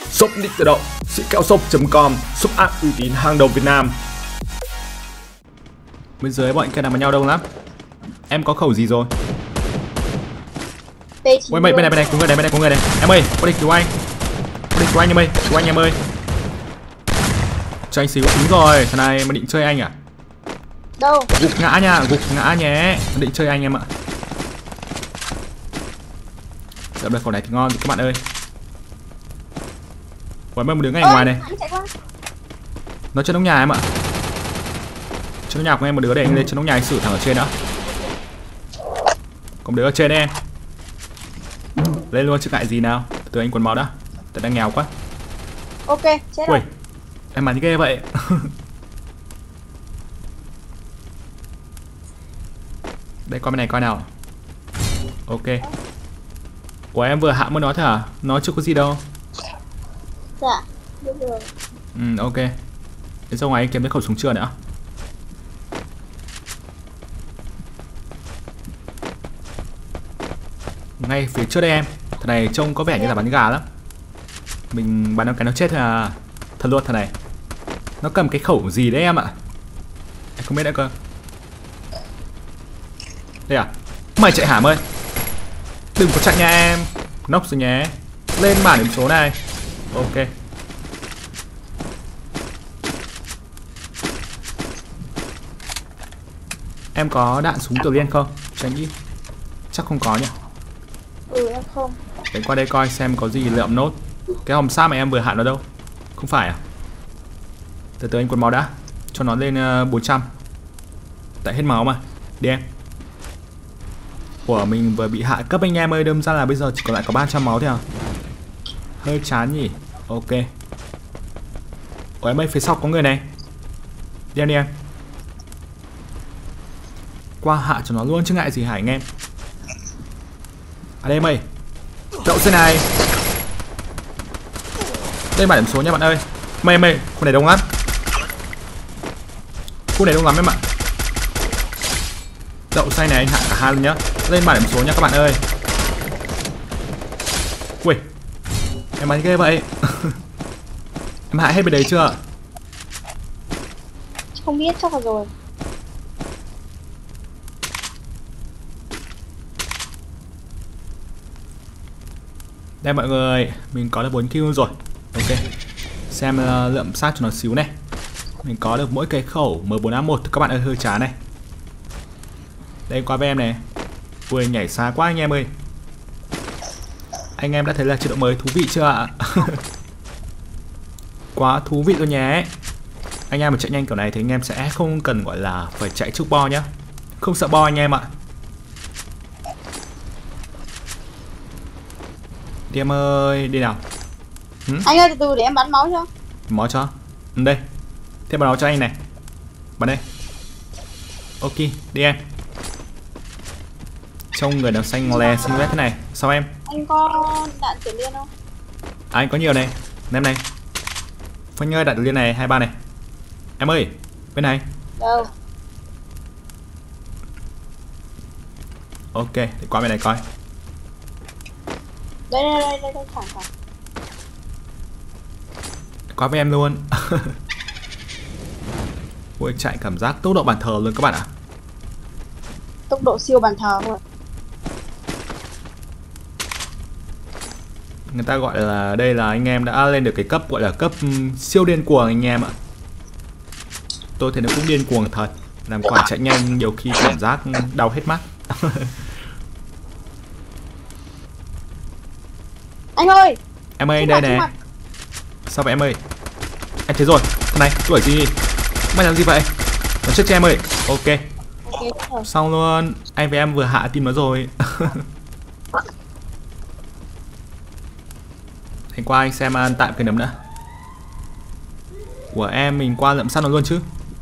Shop định tự động, sĩ kẹo shop.com, shop app uy tín hàng đầu Việt Nam. Bên dưới bọn kia nằm với nhau đông lắm. Em có khẩu gì rồi? Ôi mày, bên này có người này, có người này. Em ơi, có đi cứu anh. Có đi cứu anh em ơi, cứu anh em ơi. Cho anh xíu, đúng rồi, thằng này mà định chơi anh à? Đâu? Gục ngã nha, gục ngã nhé. Định chơi anh em ạ. Đập được khẩu này thì ngon các bạn ơi. Ủa mấy một đứa ngay ngoài này. Nó trên nóc nhà em ạ. Trên nóc nhà của em một đứa để anh lên trên nóc nhà anh xử thẳng ở trên đó. Còn đứa ở trên đây em. Lên luôn chứ ngại gì nào. Từ anh quần máu đã. Tại đang nghèo quá. Ok, chết ui, rồi. em bắn ghê vậy. Đây coi bên này coi nào. Ok. Ủa em vừa hạ mất nó thế hả? Nó chưa có gì đâu. Dạ, biết rồi. Ok. Thế ra ngoài anh kiếm thấy khẩu súng chưa nữa. Ngay phía trước đây em. Thằng này trông có vẻ như là bắn gà lắm. Mình bắn nó cái nó chết thôi à. Thật luôn thằng này. Nó cầm cái khẩu gì đấy em ạ. Em không biết nữa cơ. Đây à? Mày chạy hàm ơi. Đừng có chạy nha em. Nóc rồi nhé. Lên bảng điểm số này. Ok. Em có đạn súng tiểu liên không? Cho anh nghĩ. Chắc không có nhỉ. Em không. Để qua đây coi xem có gì lượm nốt. Cái hòm sáp mà em vừa hạ nó đâu? Không phải à? Từ từ anh quần máu đã. Cho nó lên 400. Tại hết máu mà. Đi em. Của mình vừa bị hạ cấp anh em ơi. Đâm ra là bây giờ chỉ còn lại có 300 máu thôi à. Hơi chán nhỉ. Ok. Ủa em ơi phía sau có người này. Đi em đi em. Qua hạ cho nó luôn chứ ngại gì hả anh em. À đây mày. Đậu xe này. Đây bản điểm số nha bạn ơi. Mày khu này đông lắm. Khu này đông lắm em ạ. Đậu xay này anh hạ cả hai luôn nhá. Lên bản điểm số nha các bạn ơi. Ui. Em bắn ghê vậy. Em hạ hết bên đấy chưa? Không biết, chắc là rồi. Đây mọi người, mình có được 4 kill rồi. Ok. Xem lượm sát cho nó xíu này. Mình có được mỗi cái khẩu M4A1 các bạn ơi, hơi chán này. Đây qua với em này. Ui nhảy xa quá anh em ơi. Anh em đã thấy là chế độ mới thú vị chưa ạ? Quá thú vị luôn nhé. Anh em mà chạy nhanh kiểu này thì anh em sẽ không cần gọi là phải chạy trước bo nhá. Không sợ bo anh em ạ. Đi em ơi, đi nào. Anh ơi từ từ để em bắn máu cho. Máu cho. Đây. Thế bắn máu cho anh này. Bắn đây. Ok, đi em. Trông người đằng xanh lè xinh vét thế này. Sao em? Anh có đạn tiểu liên không? À, anh có nhiều này. Em này. Phanh ơi, đạn tiểu liên này, 23 này. Em ơi, bên này. Đâu? Ok, để qua bên này coi. Đây thẳng. Qua với em luôn. Ui, chạy cảm giác tốc độ bàn thờ luôn các bạn ạ. Tốc độ siêu bàn thờ thôi. Người ta gọi là đây là anh em đã lên được cái cấp gọi là cấp siêu điên cuồng anh em ạ. Tôi thấy nó cũng điên cuồng thật. Làm quả chạy nhanh nhiều khi cảm giác đau hết mắt. Anh ơi. Em ơi đây nè. Sao vậy em ơi? Em thấy rồi. Thằng này đuổi gì? Mày làm gì vậy? Nó chết cho em ơi. Ok. Xong luôn. Anh với em vừa hạ tim nó rồi. Anh qua anh xem tạm cái nấm nữa. Của em mình qua lượm săn nó luôn chứ.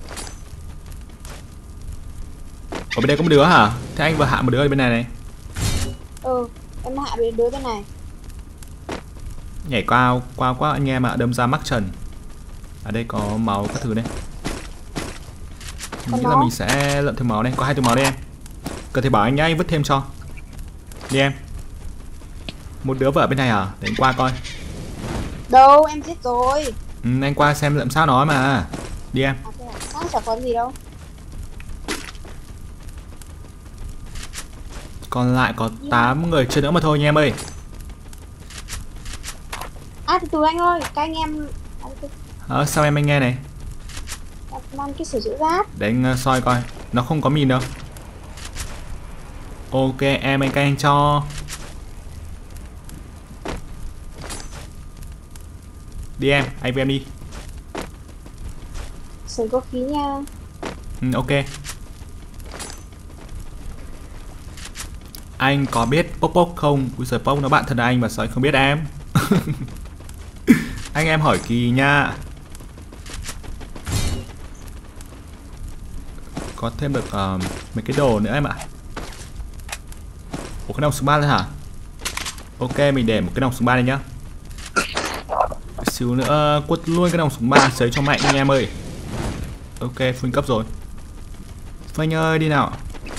Ở bên đây có một đứa hả? Thế anh vừa hạ một đứa ở bên này này. Em hạ đứa bên này. Nhảy qua quá anh em ạ, đâm ra mắc trần. Ở đây có máu các thứ đây. Mình nghĩ là mình sẽ lượm thêm máu đây, có 2 túi máu đây em. Cần thể bảo anh nhá, anh vứt thêm cho. Đi em. Một đứa vợ bên này à? Để anh qua coi. Đâu, em giết rồi. Anh qua xem làm sao nói mà. Đi em. À, thế à? Sao chả có gì đâu. Còn lại có 8 người chơi nữa mà thôi nha em ơi. À, từ từ anh ơi, các anh em... Sao em anh nghe này. Em ăn cái sửa chữa giáp. Để anh soi coi. Nó không có mìn đâu. Ok em anh canh cho. Đi em, anh với em đi. Sửa có khí nha. Ok. Anh có biết Pốc Pốc không? Ui giời, Pốc nó bạn thân anh mà sao anh không biết em. Anh em hỏi kỳ nha. Có thêm được mấy cái đồ nữa em ạ. Ủa cái nòng súng 3 lên hả? Ok mình để một cái nòng súng 3 đây nhá. Xíu nữa quất luôn cái nòng súng 3 sấy cho mạnh anh em ơi. Ok full cấp rồi. Phanh ơi đi nào.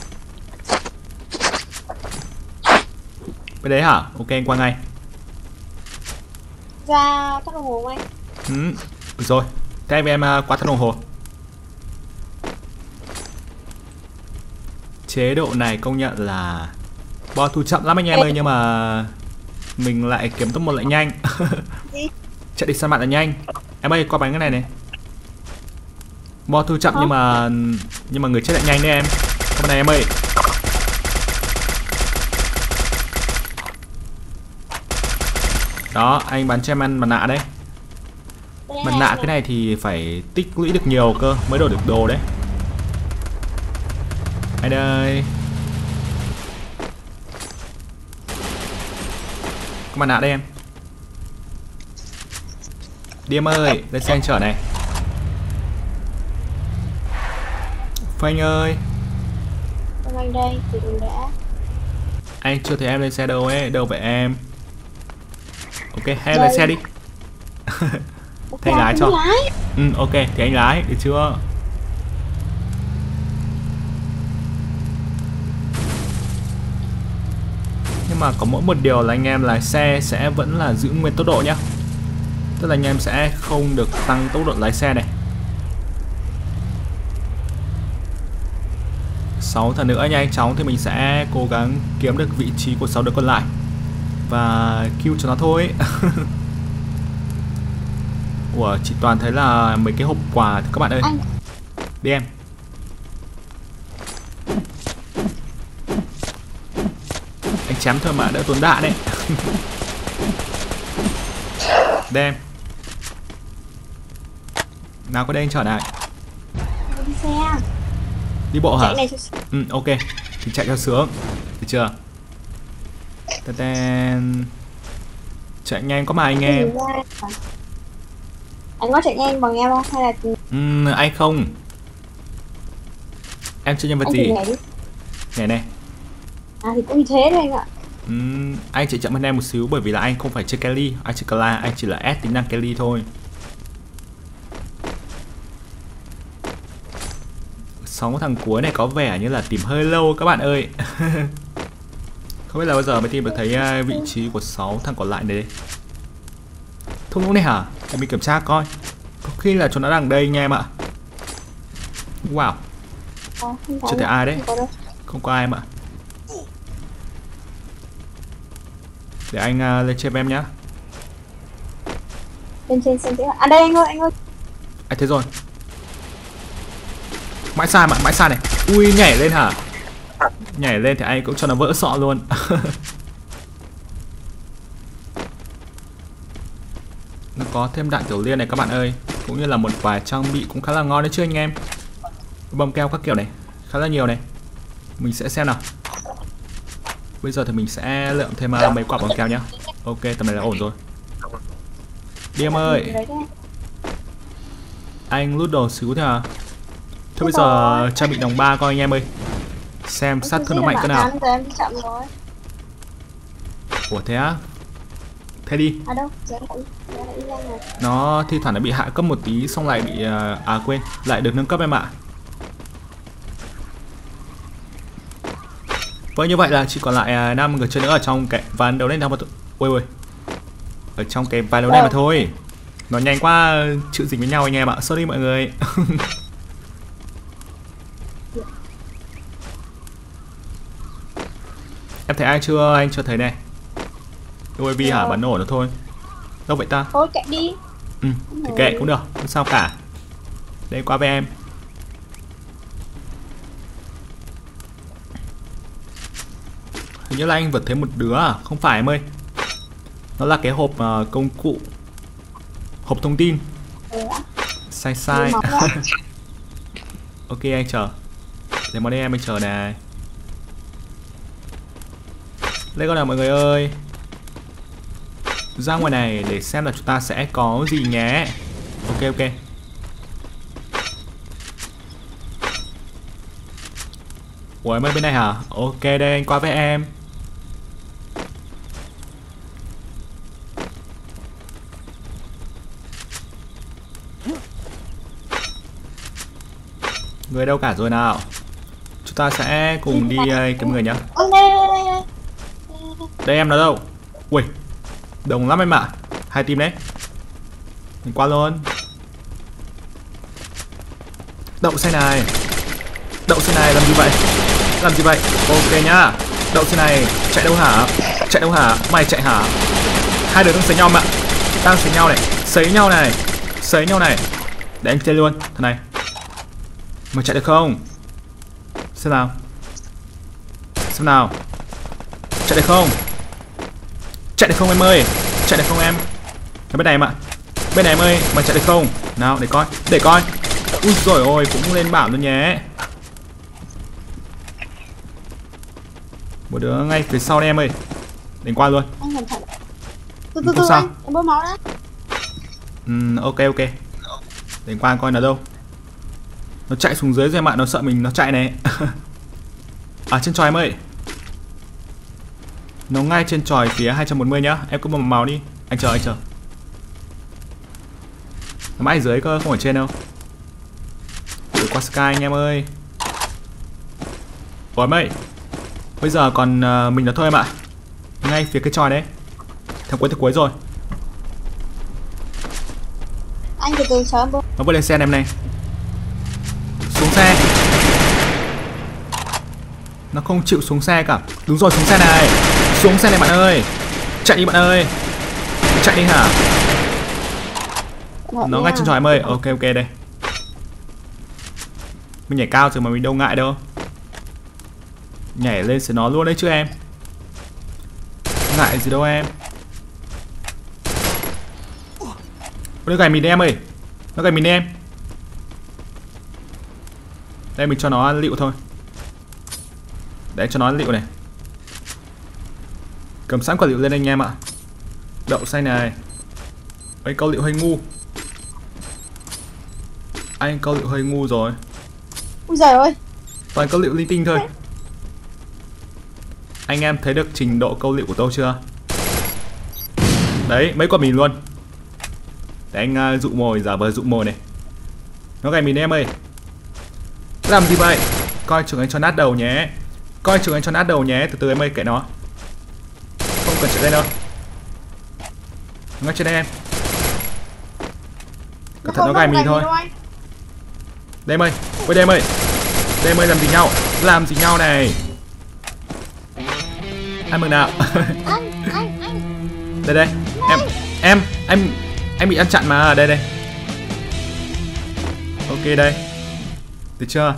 Bên đấy hả? Ok anh qua ngay. Ra thắt đồng hồ anh. Được rồi. Thế anh với em qua thắt đồng hồ. Chế độ này công nhận là bo thu chậm lắm anh em ơi, nhưng mà mình lại kiếm top 1 lại nhanh. Chạy đi săn bạn là nhanh. Em ơi qua bánh cái này này. Bo thu chậm nhưng mà người chết lại nhanh đấy em. Con này em ơi. Đó anh bắn cho em ăn mặt nạ đấy. Mặt nạ cái này thì phải tích lũy được nhiều cơ mới đổi được đồ đấy. Anh ơi. Có mặt nạ đây em. Đi em ơi, lên xe anh chở này. Phanh ơi. Vâng anh đây, từ từ đã. Anh chưa thấy em lên xe đâu ấy, đâu vậy em? Ok, hay lên xe đi. Thế anh lái cho. Ok, thì anh lái, được chưa? Nhưng mà có mỗi một điều là anh em lái xe sẽ vẫn là giữ nguyên tốc độ nhá. Tức là anh em sẽ không được tăng tốc độ lái xe này. 6 thằng nữa nhanh chóng thì mình sẽ cố gắng kiếm được vị trí của 6 đứa còn lại và kill cho nó thôi. Ủa chị toàn thấy là mấy cái hộp quà thì các bạn ơi. Đi em. Anh chém thôi mà đỡ tốn đạn đấy. Đem. Nào có đây anh chở này. Đi xe. Đi bộ hả? Cho... Ok. Thì chạy cho sướng. Được chưa? Tên... Chạy nhanh có mà anh em. Anh có chạy nhanh bằng em không? Hay là... anh không. Em chơi nhân vật gì? Nhảy này. À thì cũng như thế thôi anh ạ. Anh chạy chậm hơn em một xíu bởi vì là anh không phải chơi Kelly. Anh chơi Cla, anh chỉ là S tính năng Kelly thôi. 6 thằng cuối này có vẻ như là tìm hơi lâu các bạn ơi. Không biết là bao giờ mới tìm được thấy vị trí của 6 thằng còn lại này đây. Thung lũng này hả? Để mình kiểm tra coi. Có khi là chúng nó đang đây nha em ạ. Wow. Chưa thấy ai đấy. Không có ai em ạ. Để anh lên trên em nhá. Lên trên xem thế. À đây anh ơi, anh ơi. Anh thấy rồi. Mãi xa mà, mãi xa này. Ui nhảy lên hả? Nhảy lên thì anh cũng cho nó vỡ sọ luôn. Nó có thêm đạn tiểu liên này các bạn ơi. Cũng như là một vài trang bị cũng khá là ngon đấy chứ anh em. Bom keo các kiểu này khá là nhiều này. Mình sẽ xem nào. Bây giờ thì mình sẽ lượm thêm mấy quả bom keo nhá. Ok tầm này là ổn rồi. Đi em ơi. Anh lút đồ xíu thôi à. Thôi bây giờ trang bị đồng 3 coi anh em ơi. Xem sát thương nó mạnh cỡ nào. Ủa thế á? Thế đi. Nó thi thoảng nó bị hạ cấp một tí xong lại bị quên, lại được nâng cấp em ạ. Với như vậy là chỉ còn lại 5 người chơi nữa ở trong cái ván đấu lên nào. Ôi ôi. ở trong cái vài đấu này mà thôi. Nó nhanh quá chữ dính với nhau anh em ạ. Sorry mọi người. Em thấy ai chưa? Anh chưa thấy này. UAV hả? Bắn nổ nó thôi. Đâu vậy ta? Thôi kệ đi. Thì kệ cũng được, không sao cả. Đây qua với em. Hình như là anh vừa thấy một đứa à? Không phải em ơi. Nó là cái hộp công cụ, hộp thông tin. Sai sai. Ok anh chờ. Để món đây em chờ này. Đây con nào mọi người ơi. Ra ngoài này để xem là chúng ta sẽ có gì nhé. Ok ok. Ủa em ơi bên này hả? Ok đây anh qua với em. Người đâu cả rồi nào. Chúng ta sẽ cùng đi kiếm người nhá. Đây em nó đâu? Ui, đông lắm em ạ. Hai team đấy. Mình qua luôn. Đậu xe này. Đậu xe này làm gì vậy? Làm gì vậy? Ok nhá. Đậu xe này, chạy đâu hả? Chạy đâu hả? Mày chạy hả? Hai đứa đang sấy nhau mà. Đang sấy nhau này. Sấy nhau này. Sấy nhau này. Để anh chơi luôn. Thằng này. Mày chạy được không? Xem nào. Xem nào. Chạy được không? Chạy được không em ơi? Chạy được không em? Ở bên này em ạ. Bên này em ơi, mày chạy được không? Nào để coi. Để coi. Ui rồi ôi, cũng lên bảo luôn nhé. Một đứa ngay phía sau đây em ơi. Đánh qua luôn. Anh cẩn thận. Không sao. Em bơm máu đã. Ok ok. Đánh qua coi là đâu. Nó chạy xuống dưới rồi em ạ, nó sợ mình nó chạy này. À trên tròi em ơi. Nó ngay trên tròi phía 240 nhá. Em cứ bấm màu đi. Anh chờ anh chờ. Nó mãi dưới cơ, không ở trên đâu. Đuổi qua Sky anh em ơi. Ủa em ơi. Bây giờ còn mình là thôi em ạ. Ngay phía cái tròi đấy. Thằng cuối rồi. Anh từ từ chờ em bơm. Nó vừa lên xe em này. Xuống xe. Nó không chịu xuống xe cả. Đúng rồi, xuống xe này. Xuống xe này bạn ơi. Chạy đi bạn ơi. Chạy đi hả? Nó ngay trên tròi em ơi. Ok ok đây. Mình nhảy cao rồi mà mình đâu ngại đâu. Nhảy lên sẽ nó luôn đấy chứ em. Ngại gì đâu em. Nó gầy mình đi em ơi. Nó gầy mình đi em. Đây mình cho nó ăn lựu thôi. Để cho nó ăn lựu này. Cầm sẵn quả lựu lên anh em ạ. Đậu xanh này. Anh câu lựu hơi ngu. Anh câu lựu hơi ngu rồi. Ui giời ơi. Toàn câu lựu linh tinh thôi. Anh em thấy được trình độ câu lựu của tôi chưa? Đấy, mấy quả mìn luôn. Để anh dụ mồi, giả vờ dụ mồi này. Nó gầy mình em ơi. Làm gì vậy? Coi chừng anh cho nát đầu nhé. Coi chừng anh cho nát đầu nhé. Từ từ em ơi, kệ nó. Không cần chạy lên đâu. Ngay trên đây em. Cẩn thận nó gài mình thôi. Đây em ơi. Ôi đây em ơi. Đây em ơi, làm gì nhau? Làm gì nhau này? Ăn mừng nào. Đây đây. Em bị ăn chặn mà. Đây đây. Ok đây. Được chưa?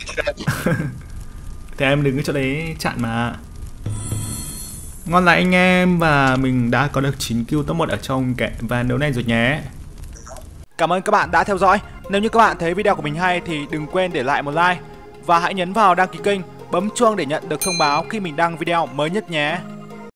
Thì em đừng cái chỗ đấy chặn mà. Ngon lành anh em. Và mình đã có được 9 kill top 1 ở trong cái ván đấu này rồi nhé. Cảm ơn các bạn đã theo dõi. Nếu như các bạn thấy video của mình hay thì đừng quên để lại một like. Và hãy nhấn vào đăng ký kênh, bấm chuông để nhận được thông báo khi mình đăng video mới nhất nhé.